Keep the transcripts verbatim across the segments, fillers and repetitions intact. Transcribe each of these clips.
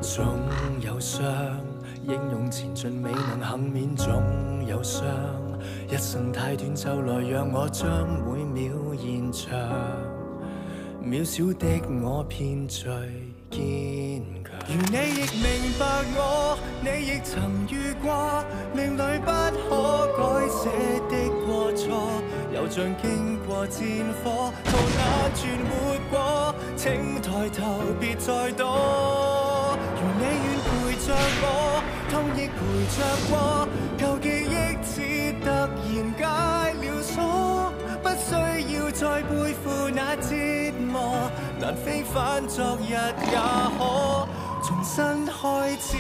總有傷，英勇前進未能幸免，總有傷。一生太短，就來讓我將每秒延長。渺小的我偏最堅強。如你亦明白我，你亦曾遇過命裏不可改寫的過錯，又像經過戰火，逃難存活過，請抬頭別再躲。如你願陪着我，痛亦陪着過，舊記憶只突然解了鎖，不需要再背負那折磨，難非返昨日也可重新開始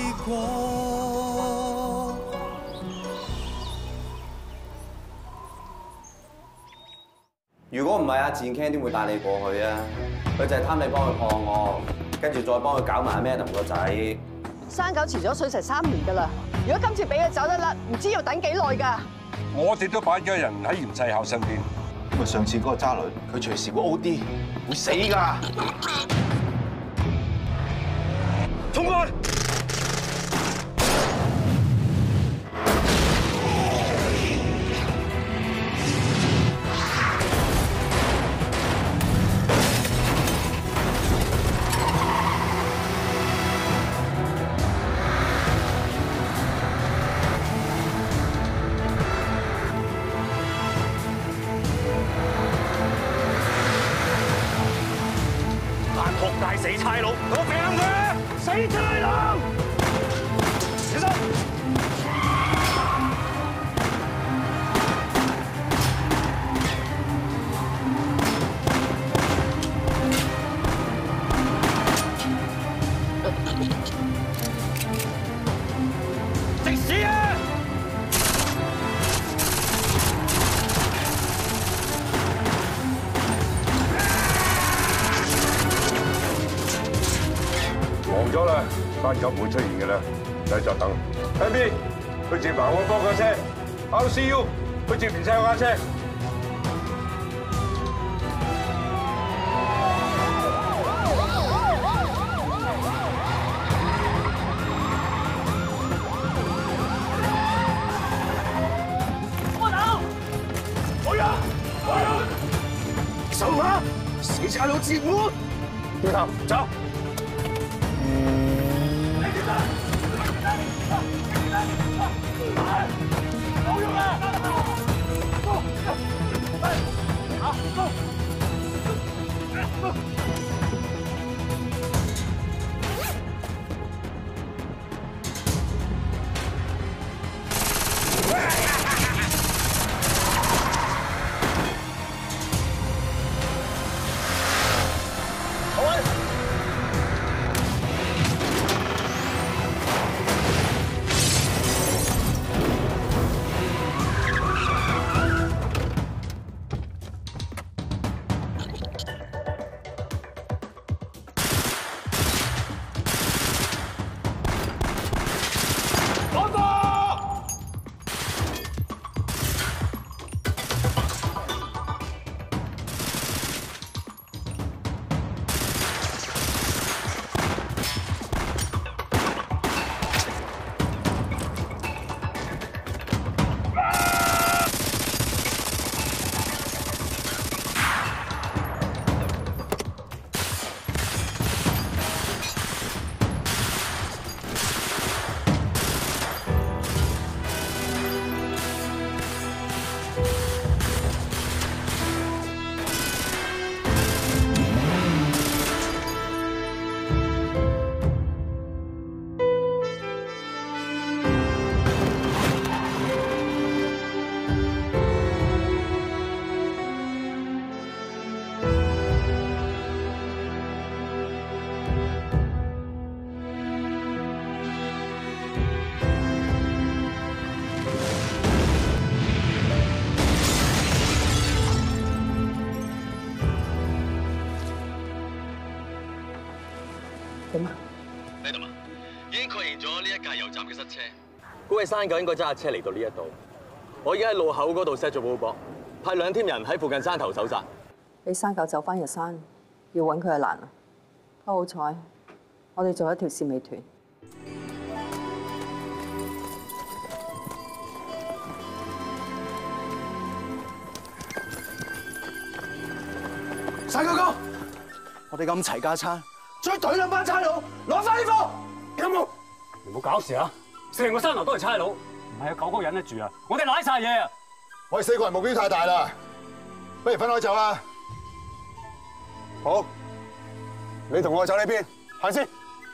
過。 如果唔係阿健 Ken 點會帶你過去啊？佢就係貪你幫佢破案，跟住再幫佢搞埋阿 Madam 個仔。 生狗遲咗水成三年㗎啦，如果今次俾佢走得甩，唔知要等幾耐㗎。 我哋都擺咗人喺袁世孝身邊。 咁啊，上次嗰個渣女，佢隨時會 O D， 會死㗎。 衝開！ 大死差佬，我掟佢！死差佬！小心！食屎啊！ 黃咗啦，山狗唔會出現嘅啦，唔使再等。M B， 去接埋我幫架車 ，R C U， 去接連晒我架車。 我走，我呀，我呀，手下死差佬自滿，掉頭走。冇用啊！高，好高，高。 點啊？ 你度啊？已經確認咗呢一架油站嘅塞車，估計山狗應該揸架車嚟到呢一度。我已經喺路口嗰度 set 咗布幕，派兩 team 人喺附近山頭搜查。 俾山狗走翻入山，要揾佢係難啊！不過好彩， 我哋做一條線尾團。 細哥哥，我哋咁齊家餐，再懟兩班差佬，攞翻啲貨，有冇？ 你唔好搞事啊！成個山頭都係差佬，唔係啊九個人得住啊！我哋賴晒嘢啊！ 我哋四個人目標太大啦，不如分開走啦。好，你同我走呢邊，行先。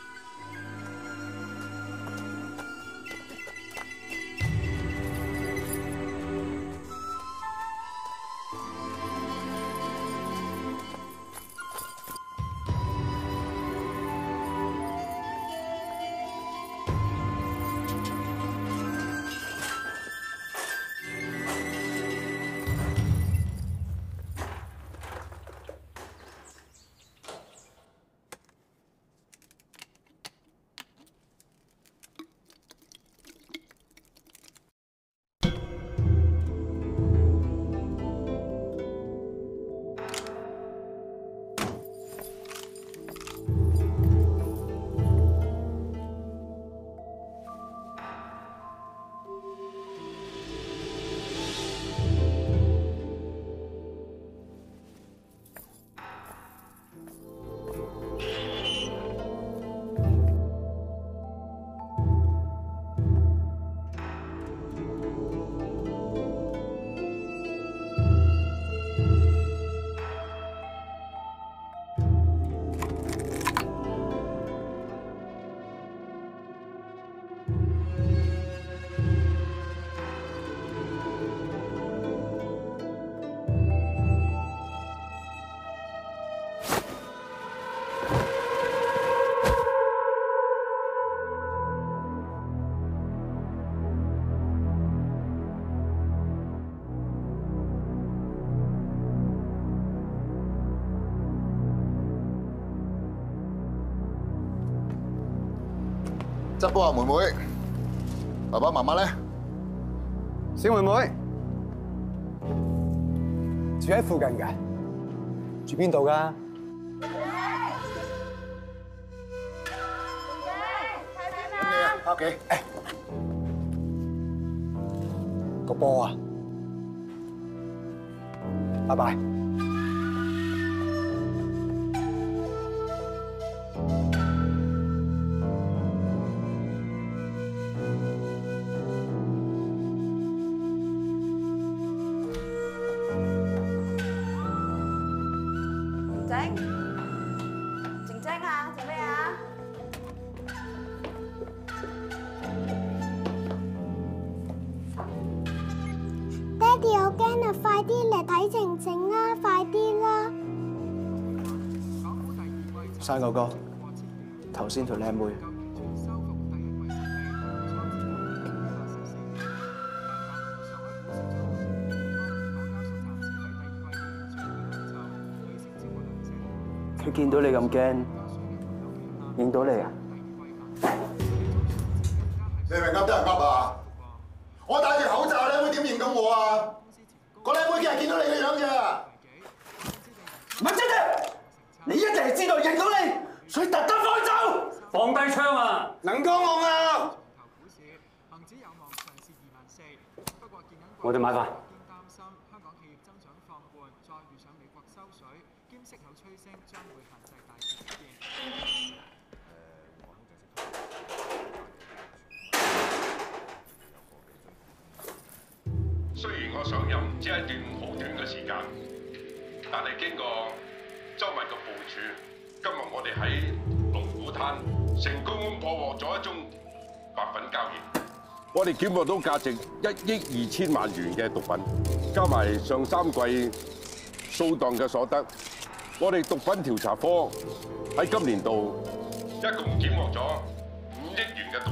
執波啊，妹妹，爸爸媽媽咧？ 小妹妹住喺附近㗎，住邊度㗎？ 咁你啊，翻屋企。誒， 個波啊，拜拜。 靜，靜靜啊，做咩啊？ 爹哋，我驚啊！快啲嚟睇靜靜啦，快啲啦！ 山哥哥，頭先條靚妹，佢見到你咁驚，認到你啊？ 你係咪噏得人噏啊？我戴住口罩，靚妹點認到我啊？個靚妹淨係見到你嘅樣咋？ 唔係真嘅，你一定係知道認到你，所以特登放走。 放低槍啊！ 能夠我啊！ 我哋買飯。 雖然我上任只係一段好短嘅時間，但係經過周密嘅部署，今日我哋喺龍鼓灘成功破獲咗一宗白粉交易。我哋檢獲到價值一億二千萬元嘅毒品，加埋上三季掃蕩嘅所得，我哋毒品調查科喺今年度一共檢獲咗五億元嘅毒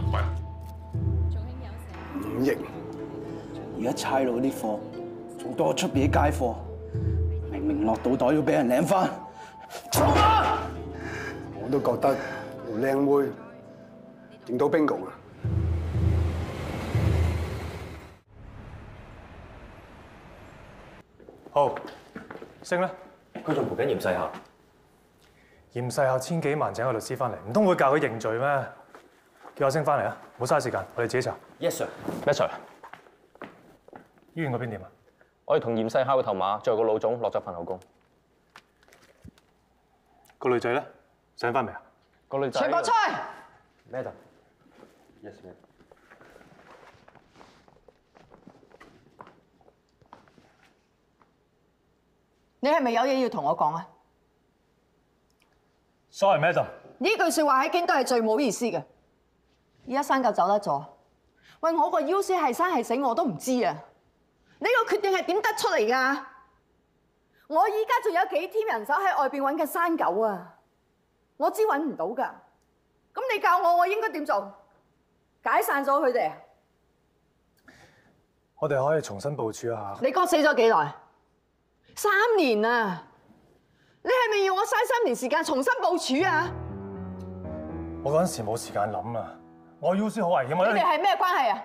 品。 五億。而家差佬啲貨仲多出邊啲街貨，明明落到袋要俾人領翻，錯啊！ 我都覺得條靚妹認到 bingo 啦。 好，升啦！佢仲陪緊嚴世霞。 嚴世孝千幾萬請個律師翻嚟，唔通會教佢認罪咩？叫阿星翻嚟啊！唔好嘥時間，我哋自己查。 Yes sir。咩 Sir？ 醫院嗰邊點啊？ 我哋同嚴世孝嘅頭馬，仲有個老總落咗份口供。 個女仔咧醒翻未啊？ 個女仔。 全部出去。 Madam。Yes ma'am。 你係咪有嘢要同我講啊 ？Sorry Madam。 呢句説話喺京都係最冇意思嘅。而家山狗走得咗，喂，我個 U C 係生係死我都唔知啊！你個決定係點得出嚟㗎？我依家仲有幾 team 人手喺外邊揾緊山狗啊！我知揾唔到㗎，咁你教我我應該點做？解散咗佢哋？ 我哋可以重新部署一下。 你哥死咗幾耐？三年啊！你係咪要我嘥三年時間重新部署啊？ 我嗰陣時冇時間諗啊！我 U C 好危險啊！ 你哋係咩關係啊？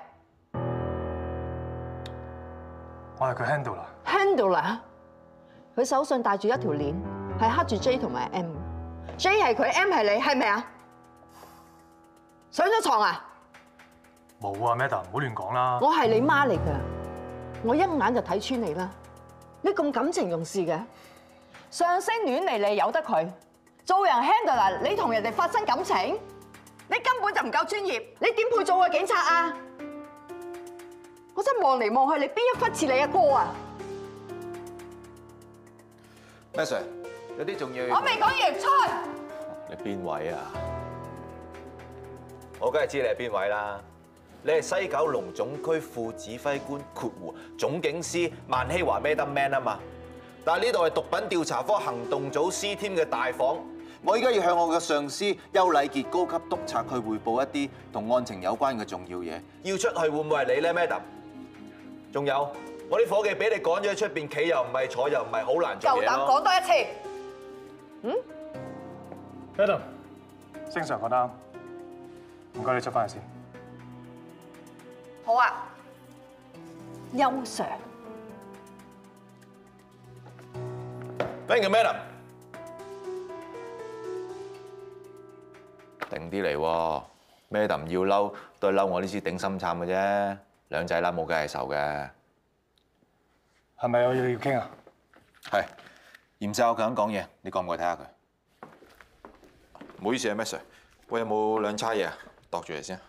我係佢 handler。 handler， 佢手上戴住一條鏈，係刻住 J 同埋 M。J 係佢 ，M 係你，係咪啊？上咗床啊？ 冇啊 ，Madam， 唔好亂講啦。 我係你媽嚟㗎，我一眼就睇穿你啦。你咁感情用事嘅，上升戀嚟你由得佢，做人 handler， 你同人哋發生感情？你根本就唔夠專業，你點配做個警察啊？我真望嚟望去，你邊一忽似你阿哥啊？ 咩 Sir？有啲重要。 我未講完，出去。 你邊位啊？我梗係知你係邊位啦。你係西九龍總區副指揮官括弧總警司萬希華 Madam Man 啊嘛。但係呢度係毒品調查科行動組 C team 嘅大房。我依家要向我嘅上司邱禮傑高級督察去匯報一啲同案情有關嘅重要嘢。要出去會唔會係你咧 ，Madam？ 仲有，我啲伙計俾你趕咗喺出邊，企又唔係，坐又唔係，好難做嘢咯。夠膽講多一次。嗯 ，Madam， 正常覺得，唔該你出翻去先。 好啊，邱 Sir。 Thank you, Madam。定啲嚟喎 ，Madam 要嬲都係嬲我呢支頂心杉嘅啫，兩仔啦冇計係仇嘅。 係咪有嘢要傾啊？ 係，嚴世孝佢想講嘢，你過唔過去睇下佢？唔好意思啊，咩 Sir？喂，有冇兩叉嘢啊？度住嚟先。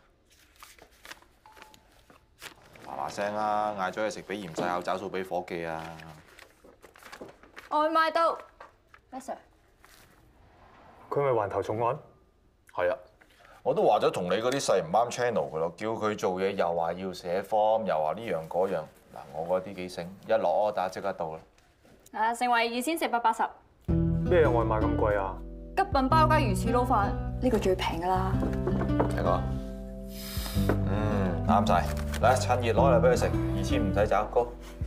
嗱嗱聲啊，嗌咗嘢食俾嚴世孝找數俾伙計啊！ 外賣到，咩 Sir？ 佢咪環頭重案？ 係啊，我都話咗同你嗰啲細唔啱 channel 噶咯，叫佢做嘢又話要寫 form，又話呢樣嗰樣。嗱，我嗰啲幾醒，一落 order 即刻到啦。 啊，成為二千四百八十。 咩外賣咁貴啊？ 吉品包加魚翅撈飯，呢個最平噶啦。 大哥，嗯，啱晒。嚟，趁熱攞嚟俾佢食，二千唔使找，高。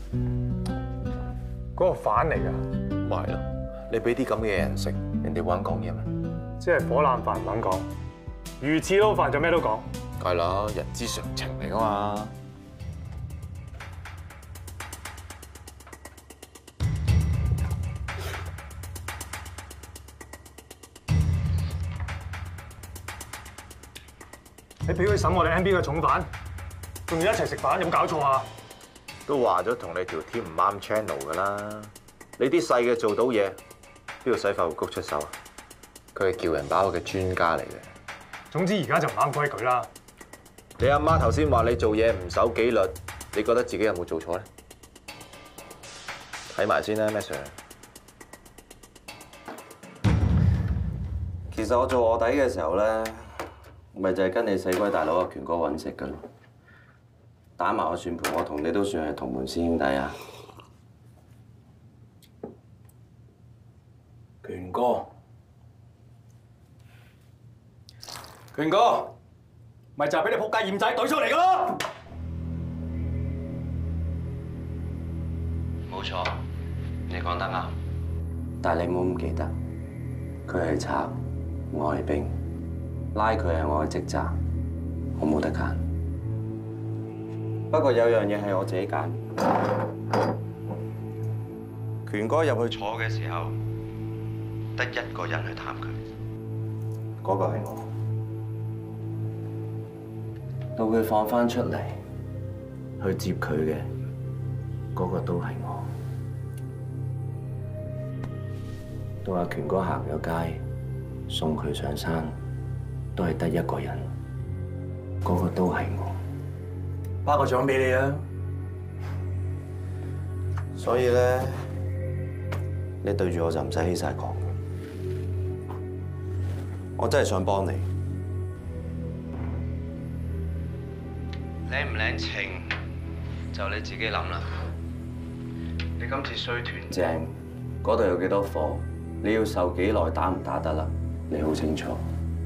嗰個反嚟㗎？ 咪係咯，你俾啲咁嘅嘢人食，人哋會肯講嘢咩？ 即係火腩飯唔肯講，魚翅撈飯就咩都講。 梗係啦，人之常情嚟噶嘛。 你俾佢審我哋 N B 嘅重犯，仲要一齊食飯，有冇搞錯啊？ 都話咗同你條 team 唔啱 channel 噶啦，你啲細嘅做到嘢，邊度使法務局出手啊？佢係叫人把我嘅專家嚟嘅。 總之而家就唔啱規矩啦。 你阿媽頭先話你做嘢唔守紀律，你覺得自己有冇做錯咧？睇埋先啦，咩 Sir？其實我做臥底嘅時候咧，咪就係跟你死鬼大佬阿權哥揾食噶咯。打埋個算盤，我同你都算係同門師兄弟啊。權哥。權哥，咪就係俾你仆街鹽仔懟出嚟噶咯！冇錯，你講得啱。但係你唔好唔記得，佢係賊，我係兵，拉佢係我嘅職責，我冇得揀。不過有樣嘢係我自己揀。權哥入去坐嘅時候， 得一個人去探佢， 嗰個係我。 到佢放翻出嚟去接佢嘅，嗰個都係我。到阿權哥行咗街，送佢上山，都係得一個人，嗰個都係我。 頒個獎俾你啊！ 所以咧，你對住我就唔使起晒講，我真係想幫你。 領唔領情就你自己諗啦。你今次衰團正，嗰度有幾多貨，你要受幾耐打唔打得啦？你好清楚。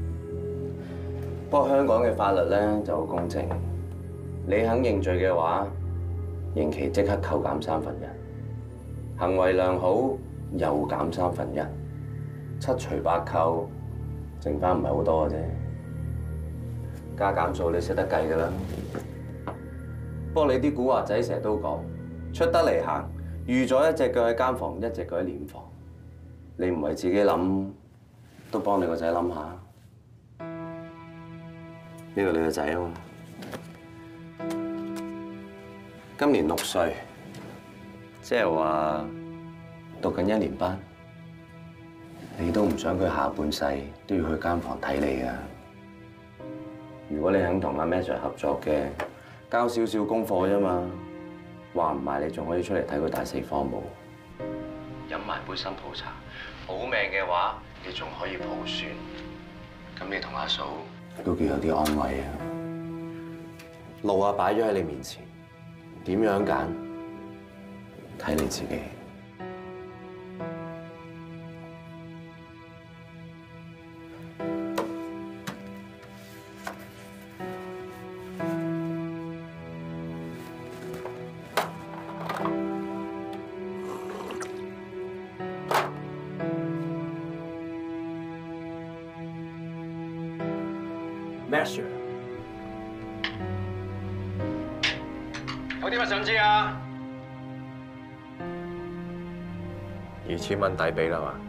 不過香港嘅法律咧就好公正，你肯認罪嘅話，刑期即刻扣減三分一；行為良好又減三分一，七除八扣，剩翻唔係好多嘅啫。加減數你識得計㗎啦。不過你啲古惑仔成日都講出得嚟行，預咗一隻腳喺監房，一隻腳喺殮房。你唔係自己諗，都幫你個仔諗下。呢個你個仔啊嘛，今年六歲，即係話讀緊一年班。你都唔想佢下半世都要去監房睇你㗎。如果你肯同阿 Major 合作嘅，交少少功課啫嘛，話唔埋你仲可以出嚟睇佢大四科目，飲埋杯新抱茶。好命嘅話，你仲可以抱孫。咁你同阿嫂都叫有啲安慰啊。路啊擺咗喺你面前，點樣揀？睇你自己。 Master， 有啲乜想知啊？ 二千蚊抵俾啦嘛？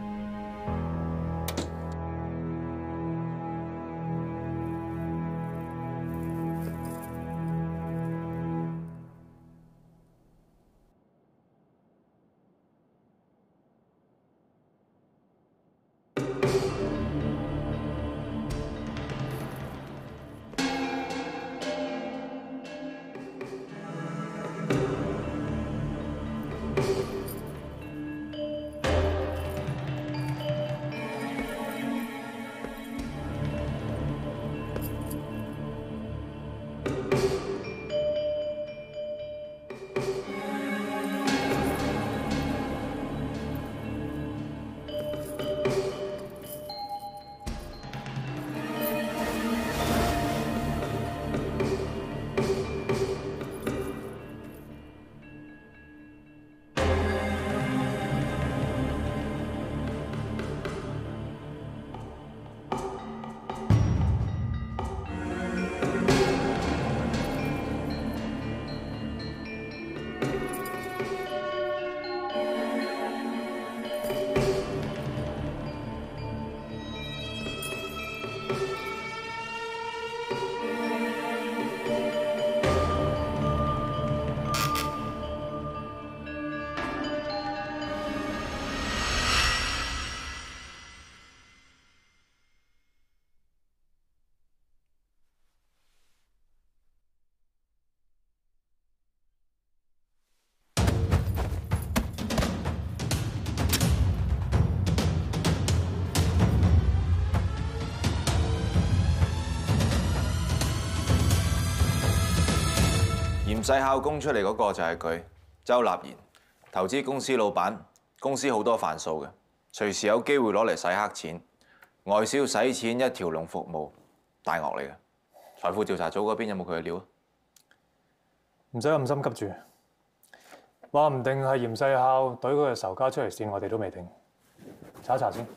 唔使考供出嚟嗰個就係佢，周立賢，投資公司老闆，公司好多範數嘅，隨時有機會攞嚟洗黑錢，外銷洗錢一條龍服務，大鱷嚟嘅。財富調查組嗰邊有冇佢嘅料啊？ 唔使咁心急住，話唔定係嚴世孝懟嗰個仇家出嚟線，我哋都未定。查一查先。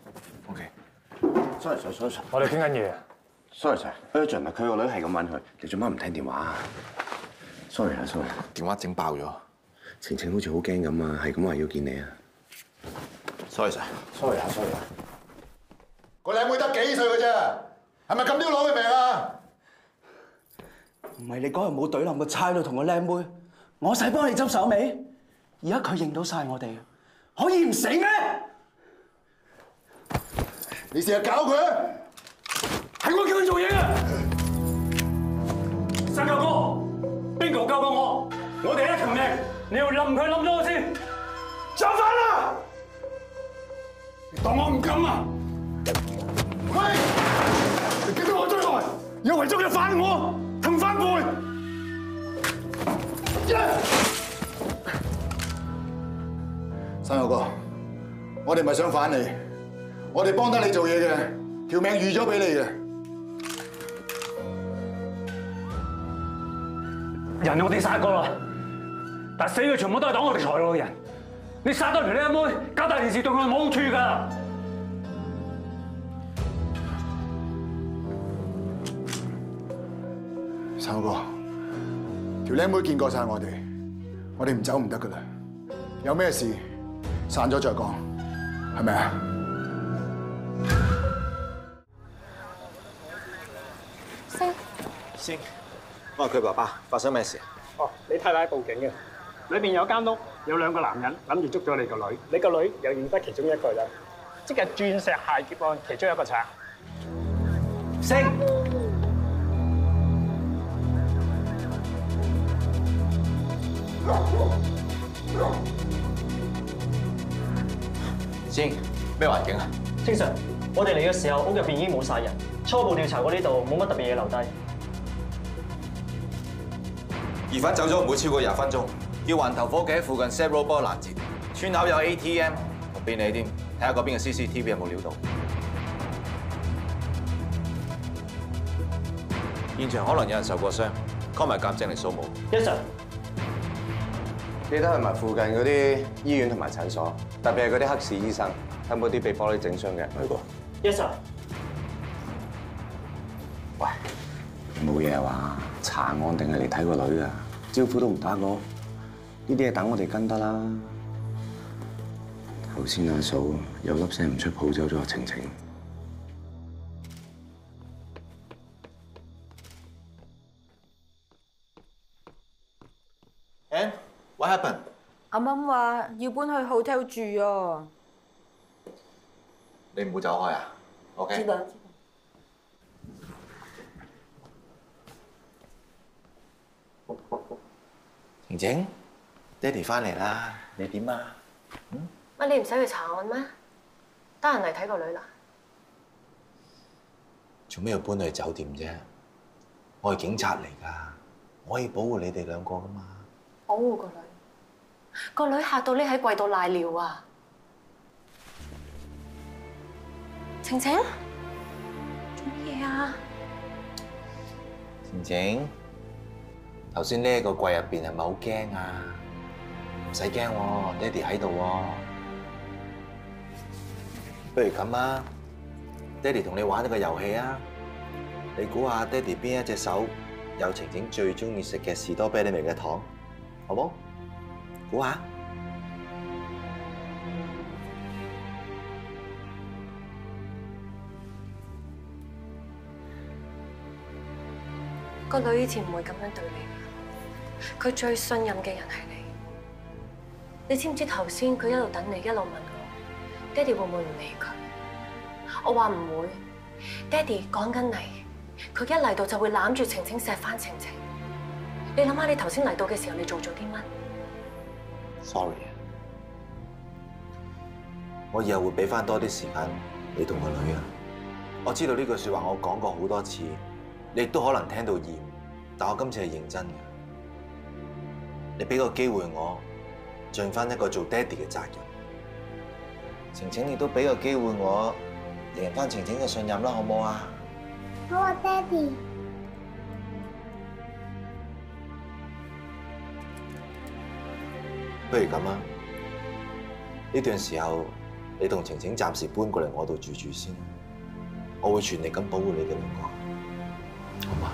OK。Sorry Sir Sorry Sir， 我哋傾緊嘢。 Sorry Sir，urgent 啊！佢個女係咁揾佢，你做乜唔聽電話啊？ sorry 啊 ，sorry， 電話整爆咗，晴晴好似好驚咁啊，係咁話要見你啊。sorry sir，sorry 啊 ，sorry 啊。 個靚妹得幾歲嘅啫，係咪咁都要攞佢命啊？ 唔係你嗰日冇懟冧個差佬同個靚妹，我使幫你執手尾？而家佢認到晒我哋，可以唔死咩？ 你成日搞佢， 係我叫佢做嘢嘅。三舅哥，邊個救過我？我哋一條命，你要冧佢冧咗我先。走翻啦！你當我唔敢啊？ 喂！你見到我追來，有為咗要反我，同反背。三舅哥，我哋唔係想反你，我哋幫得你做嘢嘅，條命預咗俾你嘅。 人我哋殺過啦，但死嘅全部都係擋我哋財路嘅人。你殺多條靚妹，搞大件事對我哋冇好處㗎。 三哥，條靚妹見過晒我哋，我哋唔走唔得㗎啦。有咩事散咗再講，係咪啊？ 星星，我係佢爸爸，發生咩事？ 哦，你太太報警嘅，裏邊有間屋，有兩個男人諗住捉咗你個女，你個女又認得其中一個人，即係鑽石械劫案其中一個賊。 星，星，咩環境啊？ 清晨，我哋嚟嘅時候，屋入邊已經冇晒人，初步調查過呢度，冇乜特別嘢留低。 疑犯走咗唔會超過廿分鐘，要環頭伙計喺附近 set robot 攔截，村口有 A T M 同便利店，睇下嗰邊嘅 C C T V 有冇料到。現場可能有人受過傷 ，call 埋鑑證嚟掃墓。 Yes sir。 記得去埋附近嗰啲醫院同埋診所，特別係嗰啲黑市醫生，睇冇啲被玻璃整傷嘅人去過。 Yes sir。 喂，冇嘢話查案定係嚟睇個女啊？招呼都唔打過，呢啲嘢等我哋跟得啦。頭先阿嫂有粒聲唔出，抱走咗阿晴晴。 And what happened？ 阿媽話要搬去 hotel 住啊。 你唔會走開啊 ？OK。 知道。 晴晴，爹哋翻嚟啦，你點啊？ 嗯？乜你唔使去查案咩？得閒嚟睇個女啦。 做咩要搬去酒店啫？我係警察嚟㗎，我可以保護你哋兩個㗎嘛。 保護個女，個女嚇到匿喺櫃度賴尿啊！晴晴，做乜嘢啊？ 晴晴，頭先呢個櫃入邊係咪好驚啊？唔使驚喎，爹哋喺度喎。不如咁啊，爹哋同你玩一個遊戲啊！你估下爹哋邊一隻手有晴晴最中意食嘅士多啤梨味嘅糖？好冇？估下。 個女以前唔會咁樣對你㗎，佢最信任嘅人係你。你知唔知頭先佢一路等你，一路問我，爹哋會唔會唔理佢？我話唔會，爹哋講緊你，佢一嚟到就會攬住晴晴錫翻晴晴。你諗下，你頭先嚟到嘅時候，你做咗啲乜 ？Sorry， 我以後會俾翻多啲時間你同個女啊。我知道呢句說話我講過好多次，你亦都可能聽到厭，但我今次係認真嘅。你俾個機會我，盡翻一個做爹哋嘅責任。晴晴亦都俾個機會我，贏翻晴晴嘅信任啦，好唔好啊？ 好啊，爹哋。 不如咁啊！呢段時候，你同晴晴暫時搬過嚟我度住住先，我會全力咁保護你哋兩個，好嗎？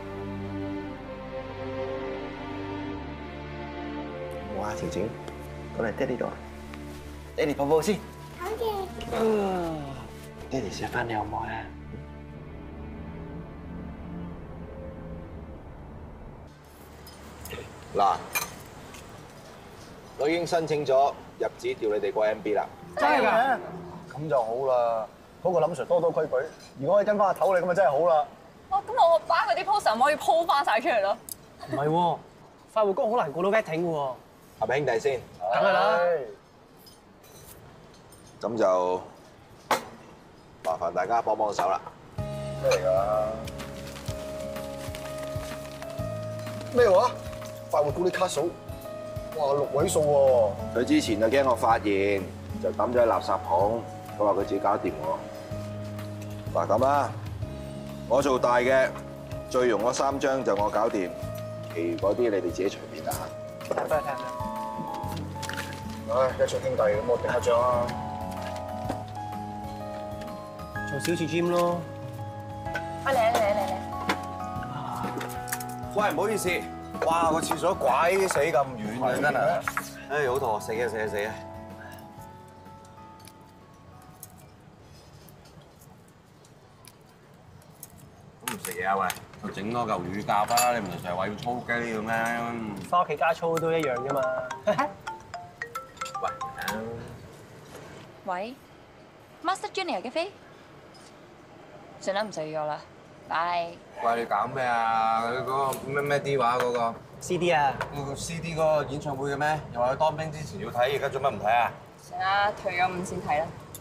好啊，晴晴，過嚟爹哋度，爹哋抱抱先。 好嘅。 爹哋錫翻你好唔好啊？ 嗱，我已經申請咗入紙調你哋過 M B 啦。 真係㗎？咁就好啦。嗰個林 Sir 多多規矩，如果可以跟翻阿頭你咁啊，真係好啦。 哦，咁我把嗰啲 poster 唔可以鋪翻晒出嚟咯。 唔係喎，快活谷好難過到 vetting 嘅喎。 係咪兄弟先？ 梗係啦。 咁就麻煩大家幫幫手啦。 咩嚟㗎？咩話？快活谷啲卡數，哇六位數喎！ 佢之前就驚我發現，就抌咗喺垃圾桶。佢話佢自己搞掂我。嗱咁啦，我做大嘅，最容嗰三張就我搞掂，其餘嗰啲你哋自己隨便啦嚇。 睇翻睇下。 唉，一場兄弟咁，我頂下仗啊！ 做小次 gym 咯。 啊嚟嚟嚟嚟！ 喂，唔好意思，哇個廁所鬼死咁遠嘅真係，唉好肚餓，死啊死啊死啊！ 都唔食嘢啊喂！我整多嚿乳鴿啦，你唔係成日話要操肌嘅咩？ 翻屋企加操都一樣啫嘛。 喂， 喂 ，Master Junior 嘅飛，算啦，唔使約啦，拜。 喂，你搞咩啊？佢嗰個咩咩 D 話嗰個 C D 啊？ 嗰個 C D 嗰個演唱會嘅咩？又話佢當兵之前要睇，而家做乜唔睇啊？ 成啦，退咗伍先睇啦。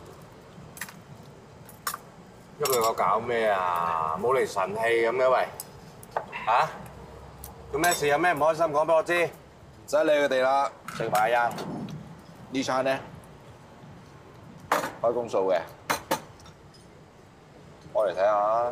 因為我搞咩啊？冇嚟神氣咁嘅喂，嚇？做咩事？有咩唔開心講俾我知。 唔使理佢哋啦，食飯啊！呢餐咧開公數嘅，我嚟睇下。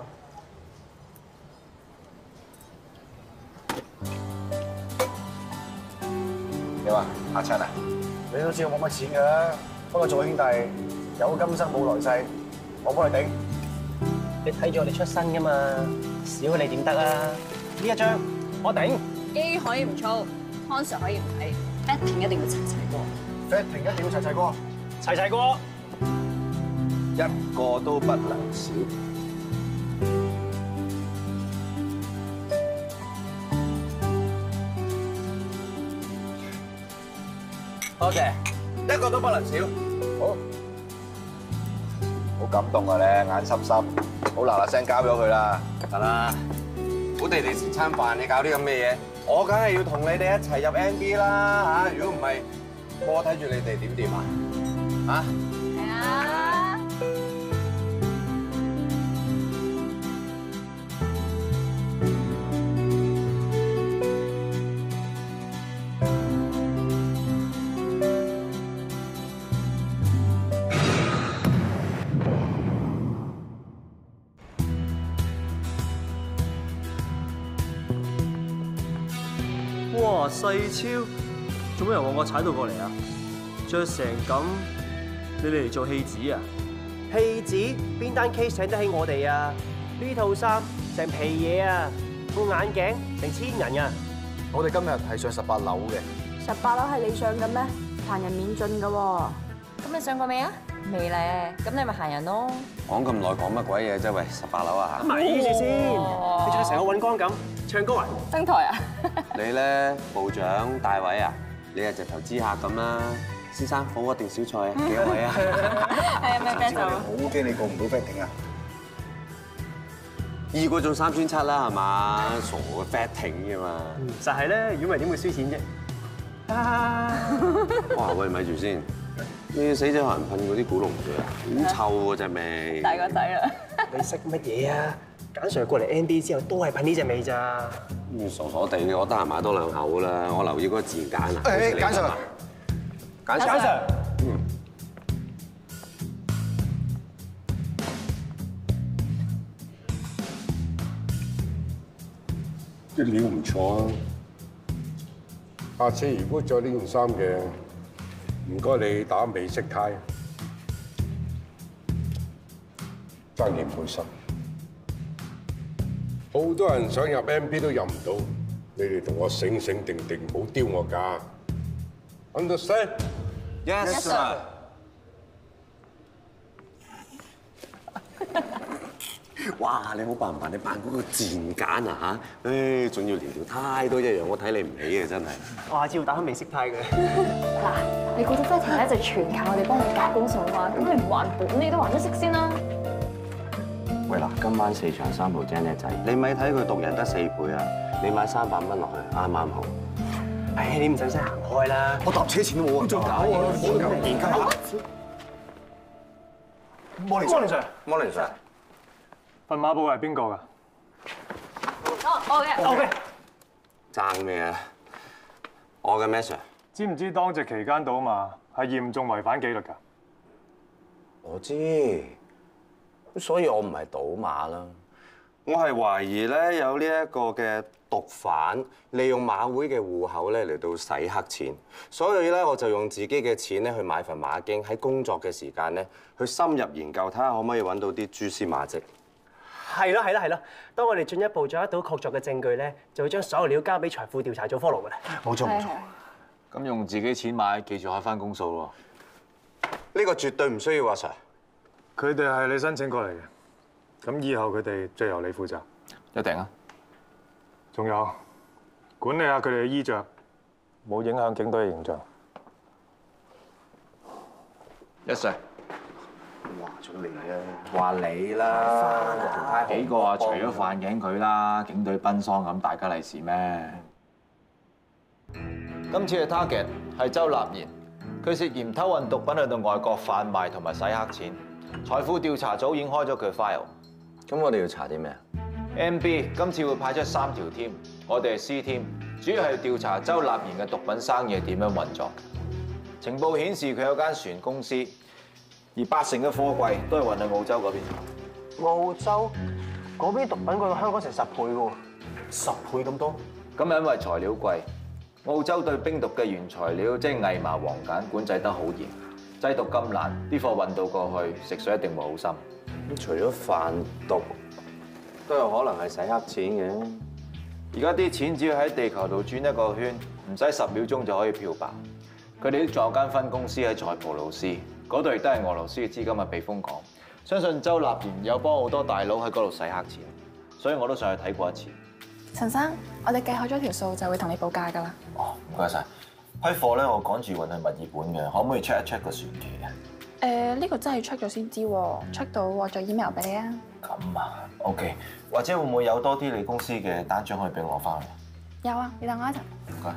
點啊？嚇親啊？ 你都知我冇乜錢㗎，不過做兄弟有今生冇來世，我幫你頂。 你睇住我哋出身㗎嘛，少你點得啊？呢一張我頂。 A 可以唔操 ，Con 可以唔睇 ，Betting 一定要齊齊過。 Betting 一定要齊齊過， 齊齊過， 一個都不能少。多謝，一個都不能少。好，好感動啊你，眼濕濕，好嗱嗱聲交咗佢啦。 得啦，好地地食餐飯，你搞啲咁嘅嘢，我梗係要同你哋一齊入 N B 啦嚇！如果唔係，我睇住你哋點掂啊？嚇？ 係啊。 哇！細超，做咩由我踩到過嚟啊？着成咁，你哋嚟做戲子啊？ 戲子邊單 case 請得起我哋啊？呢套衫成皮嘢啊，副眼鏡成千銀啊！ 我哋今日係上十八樓嘅。 十八樓係你上嘅咩？閒人免進㗎喎。咁你上過未啊？未咧，咁你咪閒人咯。 講咁耐講乜鬼嘢啫？喂，十八樓啊嚇！ 咪住先，你仲成個尹光咁唱歌啊？ 登台啊！ 你咧部長大位啊？你係直頭知客咁啦。先生火鍋定小菜啊？幾多位啊？ 係咩啤酒？ 好驚你過唔到 Betting 啊！ 二個中三千七啦，係嘛？傻嘅 Betting 㗎嘛。 實係咧，如果唔係點會輸錢啫？ 哇！喂，咪住先，你死者學人噴嗰啲古龍水啊，好臭嗰隻味。 大個仔啦！ 你識乜嘢啊？簡 Sir 過嚟 N B 之後都係噴呢隻味咋？ 傻傻地，我得閒買多兩口啦。我留意嗰個字眼啊。 誒，簡 Sir， 簡 Sir， 嗯。 啲料唔錯啊！下次如果着呢件衫嘅，唔該你打美式呔，爭點背心。好多人想入 M B 都入唔到，你哋同我醒醒定定，唔好丟我架。Understand? Yes, sir. 哇！你好扮唔扮？你扮嗰個賤奸啊嚇！誒，仲要連條呔都一樣，我睇你唔起嘅真係。 我下次要打開美式呔嘅。 嗱，你估到真情咧就全靠我哋幫你夾公數啊！咁你唔還本，你都還得息先啦。 喂嗱，今晚四場三部精叻仔，你咪睇佢獨人得四倍啊！你買三百蚊落去，啱啱好。 唉，你唔使使行開啦， 我搭車錢都冇啊！ 仲搞啊！ 研究下。Morning Sir，Morning Sir。 份馬報係邊個㗎？ 哦，我嘅，我嘅。 爭咩啊？我嘅咩 Sir？ 知唔知當值期間賭馬係嚴重違反紀律㗎？ 我知，所以我唔係賭馬啦。我係懷疑咧有呢一個嘅毒販利用馬會嘅戶口咧嚟到洗黑錢，所以咧我就用自己嘅錢咧去買份馬經，喺工作嘅時間咧去深入研究，睇下可唔可以揾到啲蛛絲馬跡。 係咯係咯係咯，當我哋進一步掌握到確鑿嘅證據咧，就會將所有料交俾財富調查組 follow 㗎啦。 冇錯冇錯。 咁用自己錢買，記住開翻公數喎。 呢個絕對唔需要阿 Sir。 佢哋係你申請過嚟嘅，咁以後佢哋最由你負責。 一定啊！ 仲有管理下佢哋嘅衣着，冇影響警隊嘅形象。 一 Sir。 話咗你啊！話你啦，幾個啊？除咗副眼鏡佢啦，警隊奔喪咁，大家利是咩？ 今次嘅 target 係周立賢，佢涉嫌偷運毒品去到外國販賣同埋洗黑錢。財富調查組已經開咗佢 file。 咁我哋要查啲咩啊 ？M B 今次會派出三條 team，我哋係 C team，主要係調查周立賢嘅毒品生意係點樣運作。情報顯示佢有間船公司。而八成嘅貨櫃都係運去澳洲嗰邊。 澳洲嗰邊毒品貴過香港成十倍喎，十倍咁多。 咁係因為材料貴，澳洲對冰毒嘅原材料即係薊麻黃鹼管制得好嚴，製毒咁難，啲貨運到過去食水一定會好深。 咁除咗販毒，都有可能係洗黑錢嘅。 而家啲錢只要喺地球度轉一個圈，唔使十秒鐘就可以漂白。佢哋仲有間分公司喺塞浦路斯。嗰度亦都係俄羅斯嘅資金嘅避風港，相信周立賢有幫好多大佬喺嗰度洗黑錢，所以我都上去睇過一次。 陳生，我哋計好咗條數，就會同你報價㗎啦。 哦，唔該晒。批貨咧，我趕住運去墨爾本嘅，可唔可以 check 一 check 個船期啊？ 誒，呢個真係 check 咗先知喎 ，check 到我再 email 俾你啊。 咁啊 ，OK。或者會唔會有多啲你公司嘅單張可以俾我翻去？ 有啊，你等我一陣。 唔該。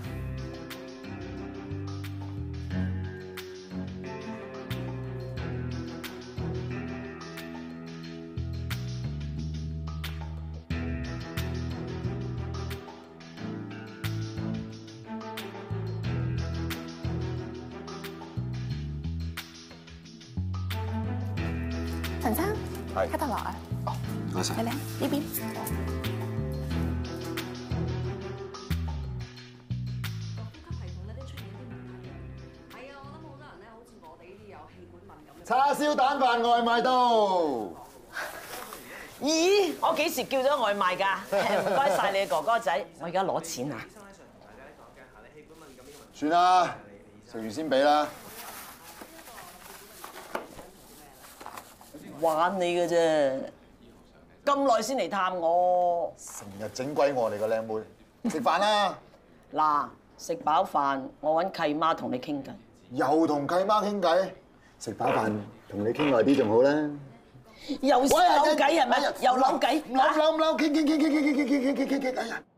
陳生， 係卡特樂啊！ 哦，唔該晒。 你嚟呢邊。 叉燒蛋飯外賣到。 咦？我幾時叫咗外賣㗎？唔該晒你哥哥仔，我而家攞錢啊！ 算啦，食完先俾啦。 玩你嘅啫，咁耐先嚟探我。 成日整鬼我哋個靚妹，食飯啦！ 嗱，食飽飯，我揾契媽同你傾偈。 又同契媽傾偈，食飽飯同你傾耐啲仲好啦。 又扭計係咪？又扭計？ 扭扭扭，傾傾傾傾傾傾傾傾傾傾傾！哎呀！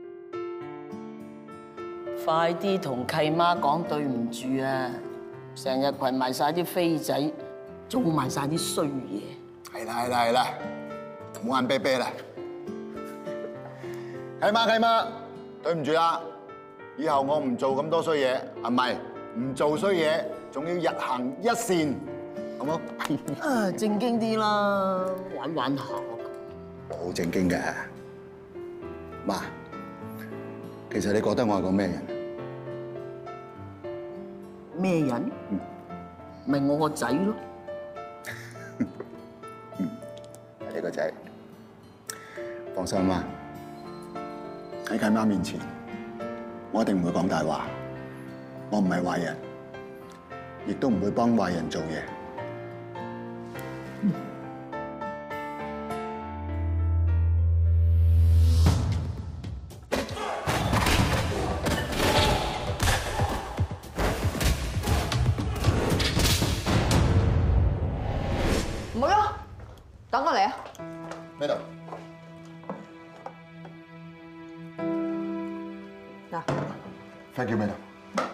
快啲同契媽講對唔住啊！成日群埋晒啲飛仔。做埋晒啲衰嘢， 係啦係啦係啦，唔好眼啤啤啦！契媽契媽，對唔住啦，以後我唔做咁多衰嘢，係咪？唔做衰嘢，仲要日行一善，好冇？ 啊，正經啲啦，玩玩下。 好正經嘅，媽，其實你覺得我係個咩人？ 咩人？嗯，咪我個仔咯。 你個仔，放心啦，喺契媽面前，我一定唔會講大話。我唔係壞人，亦都唔會幫壞人做嘢。 唔好喐，等我嚟啊！ 咩度？ 嗱， 快叫咩度？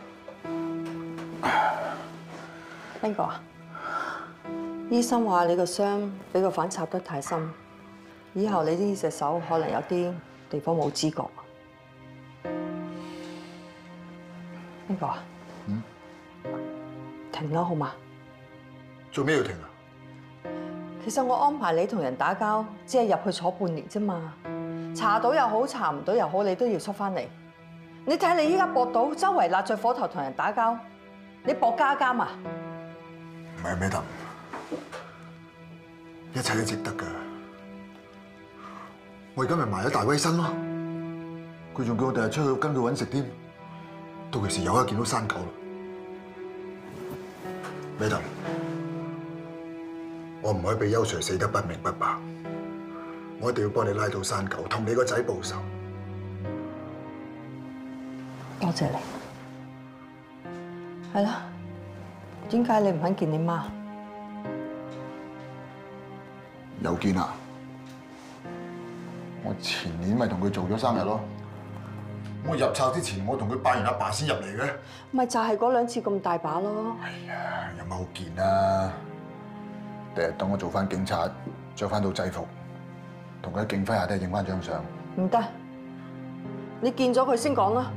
邊個啊？醫生話你個傷俾個反插得太深，以後你呢隻手可能有啲地方冇知覺。邊個啊？ 嗯？ 停啦，好嘛？ 做咩要停啊？ 其實我安排你同人打交，只係入去坐半年啫嘛。查到又好，查唔到又好，你都要出翻嚟。你睇你依家搏到，周圍揦着火頭同人打交，你搏加監啊？ 唔係咩得？一切都值得㗎。我而家咪埋咗大威身咯，佢仲叫我第日出去跟佢揾食添。到其時有一見到山狗啦，咩得？我唔可以俾邱 Sir 死得不明不白，我一定要幫你拉到山狗，同你個仔報仇。 多謝你。係啦，點解你唔肯見你媽？ 又見啦！我前年咪同佢做咗生日咯。我入冊之前，我同佢拜完阿爸先入嚟嘅。 咪就係嗰兩次咁大把咯。 係啊，有乜好見啊？第日等我做翻警察，着翻套制服，同佢喺警徽下低影翻張相。 唔得，你見咗佢先講啦。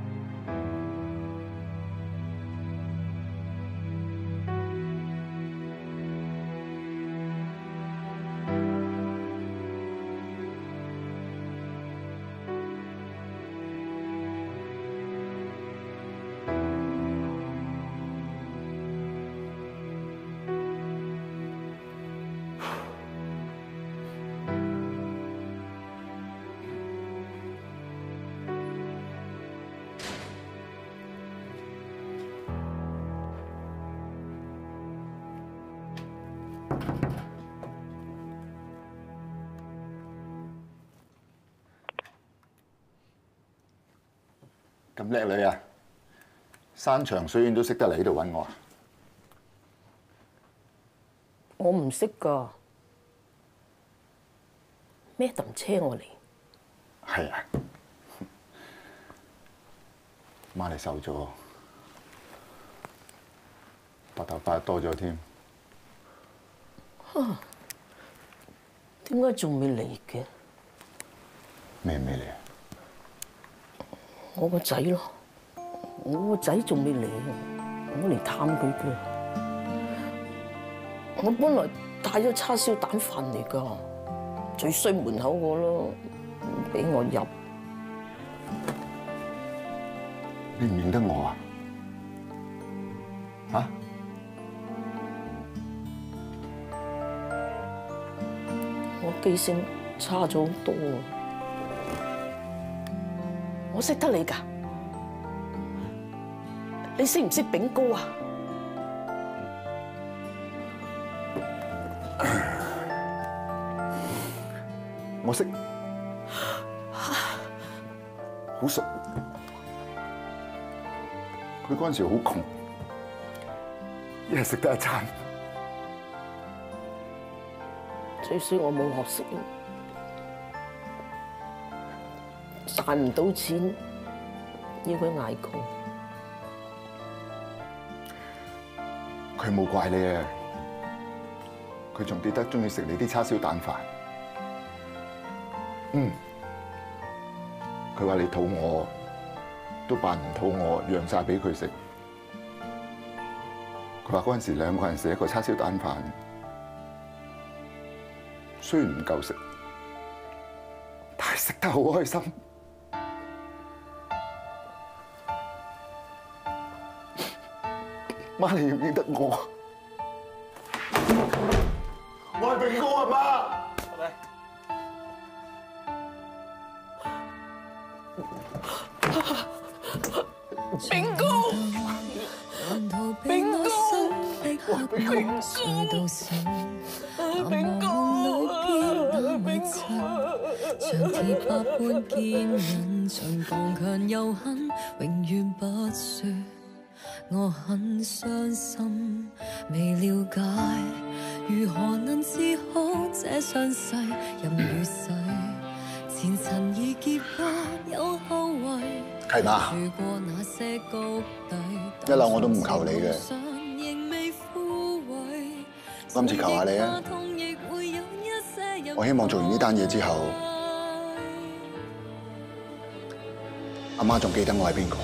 咁叻女啊！山長水遠都識得嚟呢度揾我啊！ 我唔識㗎，Madam 車我嚟。 係啊，媽你瘦咗，白頭髮多咗添。 嚇？點解仲未嚟嘅？ 咩未嚟啊？ 我個仔咯，我個仔仲未嚟，我嚟探佢嘅。我本來帶咗叉燒蛋飯嚟㗎，最衰門口個咯，唔俾我入。 你唔認得我啊？嚇？ 我記性差咗好多啊！我識得你㗎，你識唔識炳高啊？ 我識，好熟。佢嗰陣時好窮，一日食得一餐。 最衰我冇學識。賺唔到錢，要佢捱窮。 佢冇怪你啊！佢仲記得中意食你啲叉燒蛋飯。嗯，佢話你肚餓，都扮唔肚餓，讓晒俾佢食。佢話嗰陣時兩個人食一個叉燒蛋飯，雖然唔夠食，但係食得好開心。媽，你認唔認得我？我係炳高啊，媽！ 炳高，炳高，炳高，炳高，炳高，像鐵白般堅韌，像剛強又狠，永遠不說。我很傷心，未了解， 如何能治好這傷勢？任雨水，前塵已結不有後遺。 契媽， 如過那些谷底， 一樓我都唔求你嘅， 仍未枯萎。 今次求下你啊！我希望做完呢單嘢之後，阿媽仲記得我係邊個。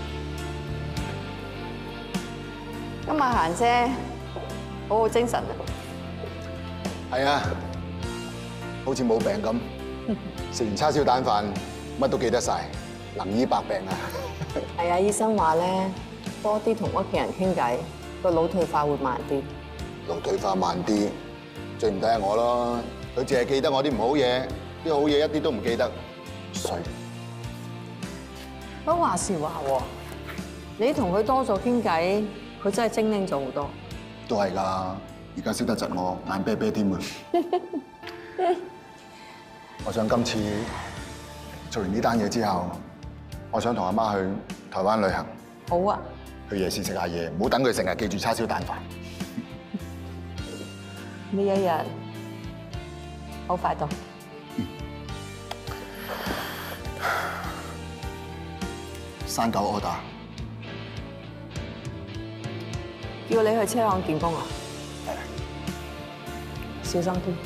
今日嫻姐好好精神啊！ 係啊，好似冇病咁，食完叉燒蛋飯，乜都記得晒，能醫百病啊！ 係啊，醫生話咧，多啲同屋企人傾偈，個腦退化會慢啲。 腦退化慢啲，最唔抵係我咯。佢淨係記得我啲唔好嘢，啲好嘢一啲都唔記得，衰。 不過話時話喎，你同佢多咗傾偈，佢真係精靈咗好多。 都係㗎，而家識得窒我，眼啤啤添啊！我想今次做完呢單嘢之後，我想同阿媽去台灣旅行。 好啊！ 去夜市食下嘢，唔好等佢成日記住叉燒蛋飯。 呢一日好快到。 生狗 order， 叫你去車行見工啊！小心啲。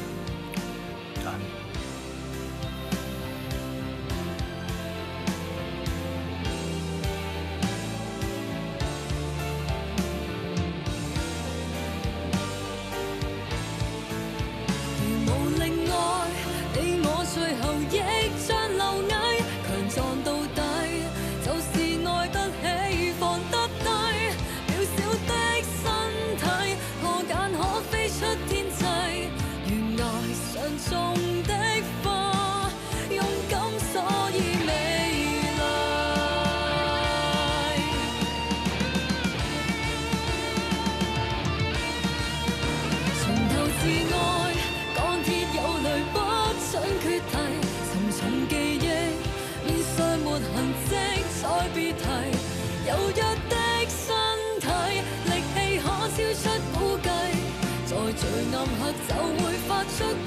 最暗黑就會發出